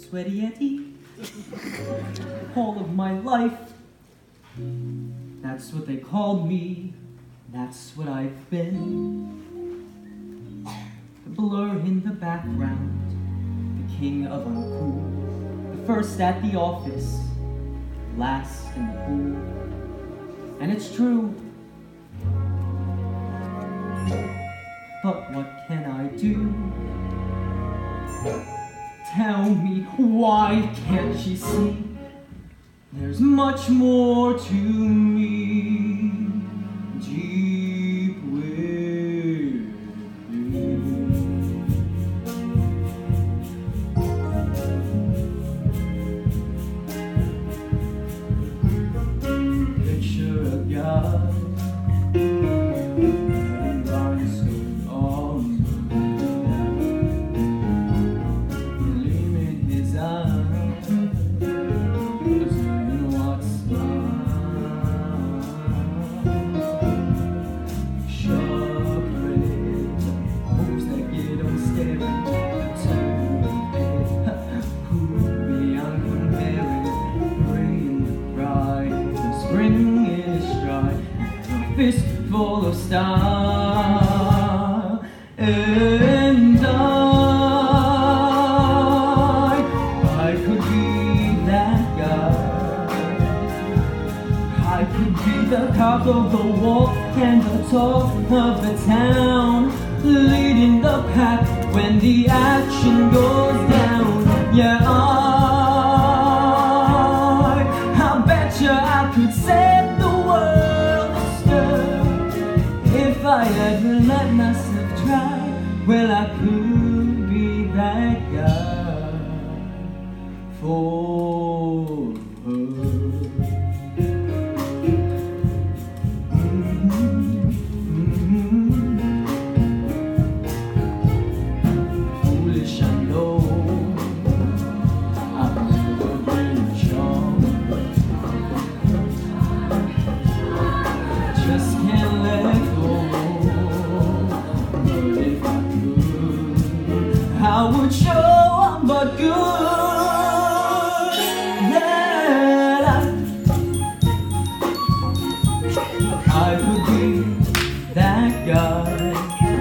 Sweaty Eddie. All of my life, that's what they called me, that's what I've been. The blur in the background, the king of uncool, the first at the office, last in the pool. And it's true, but what can I do? Tell me, why can't she see? There's much more to me, deep within. Picture a God, and rhinestone on the gleam in his eyes. Fistful of style, and I could be that guy. I could be the cock of the walk and the talk of the town, leading the pack when the action goes down. Yeah, I betcha I could set the world if I had let myself try. Well, I could be that guy for her. Foolish, I know, I've never been charmed. Just can't let go. I would show up but good that I could be that guy.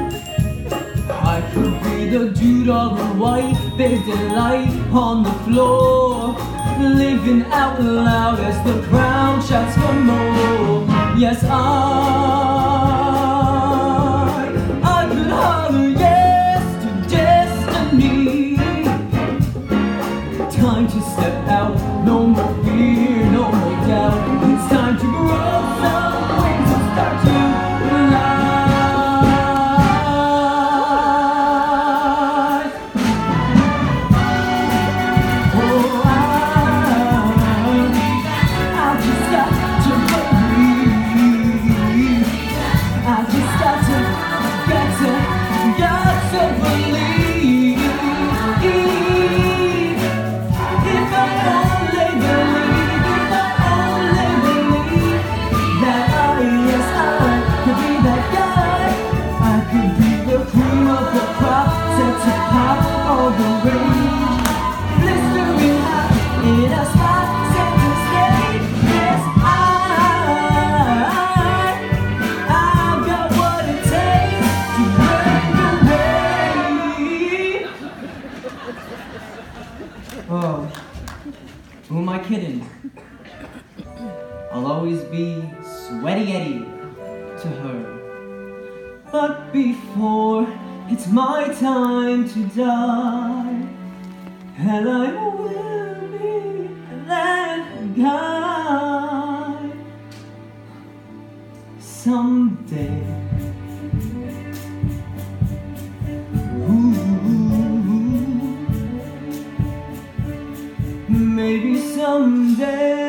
I could be the dude all in white, big delight on the floor, living out loud as the crowd shouts for more. Yes, I could holler yes to destiny. Time to step out, no more fear, no more doubt. It's time to grow some wings and start to fly. Oh, I just got to believe. I just got to believe. If I only believe that yes, I could be that guy. I could be the cream of the crop, set to pop all the rage, blistering hot in a spot, set to stay. Yes, I've got what it takes to break away. Oh, who am I kidding? I'll always be Sweaty Eddie to her. But before it's my time to die, and I will be that guy someday. Ooh, maybe someday.